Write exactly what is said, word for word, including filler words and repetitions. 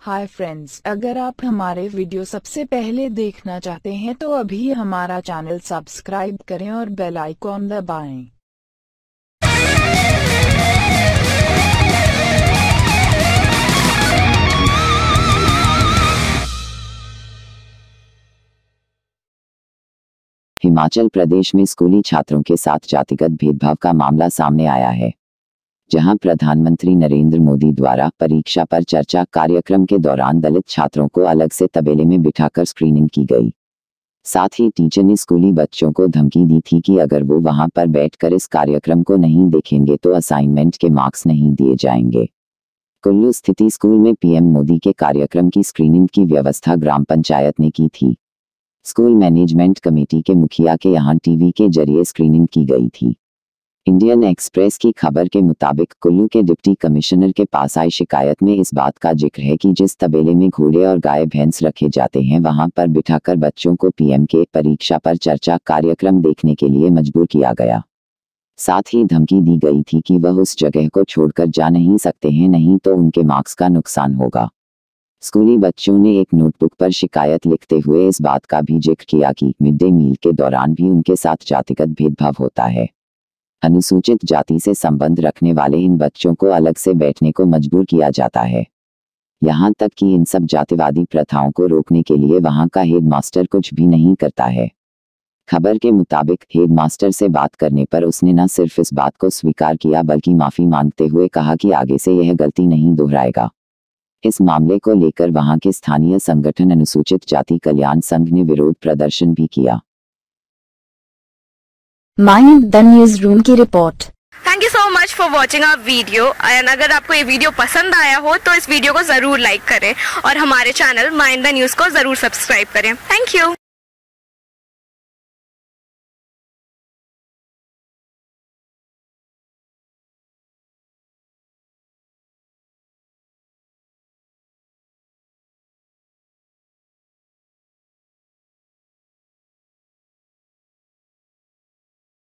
Hi friends, अगर आप हमारे वीडियो सबसे पहले देखना चाहते हैं तो अभी हमारा चैनल सब्सक्राइब करें और बेल आइकॉन दबाएं। हिमाचल प्रदेश में स्कूली छात्रों के साथ जातिगत भेदभाव का मामला सामने आया है, जहां प्रधानमंत्री नरेंद्र मोदी द्वारा परीक्षा पर चर्चा कार्यक्रम के दौरान दलित छात्रों को अलग से तबेले में बिठाकर स्क्रीनिंग की गई। साथ ही टीचर ने स्कूली बच्चों को धमकी दी थी कि अगर वो वहां पर बैठकर इस कार्यक्रम को नहीं देखेंगे तो असाइनमेंट के मार्क्स नहीं दिए जाएंगे। कुल्लू स्थित स्कूल में पीएम मोदी के कार्यक्रम की स्क्रीनिंग की व्यवस्था ग्राम पंचायत ने की थी। स्कूल मैनेजमेंट कमेटी के मुखिया के यहां टीवी के जरिए स्क्रीनिंग की गई थी। इंडियन एक्सप्रेस की खबर के मुताबिक कुल्लू के डिप्टी कमिश्नर के पास आई शिकायत में इस बात का जिक्र है कि जिस तबेले में घोड़े और गाय भैंस रखे जाते हैं वहां पर बिठाकर बच्चों को पीएम के परीक्षा पर चर्चा कार्यक्रम देखने के लिए मजबूर किया गया। साथ ही धमकी दी गई थी कि वह उस जगह को छोड़कर जा नहीं सकते हैं, नहीं तो उनके मार्क्स का नुकसान होगा। स्कूली बच्चों ने एक नोटबुक पर शिकायत लिखते हुए इस बात का भी जिक्र किया कि मिड डे मील के दौरान भी उनके साथ जातिगत भेदभाव होता है। अनुसूचित जाति से संबंध रखने वाले इन बच्चों को अलग से बैठने को मजबूर किया जाता है। यहाँ तक कि इन सब जातिवादी प्रथाओं को रोकने के लिए वहाँ का हेडमास्टर कुछ भी नहीं करता है। खबर के मुताबिक हेडमास्टर से बात करने पर उसने न सिर्फ इस बात को स्वीकार किया बल्कि माफी मांगते हुए कहा कि आगे से यह गलती नहीं दोहराएगा। इस मामले को लेकर वहां के स्थानीय संगठन अनुसूचित जाति कल्याण संघ ने विरोध प्रदर्शन भी किया। माइंड द न्यूज रूम की रिपोर्ट। Thank you so much for watching our video and अगर आपको ये वीडियो पसंद आया हो तो इस वीडियो को जरूर लाइक करें और हमारे चैनल माइंड द न्यूज को जरूर सब्सक्राइब करें। Thank you.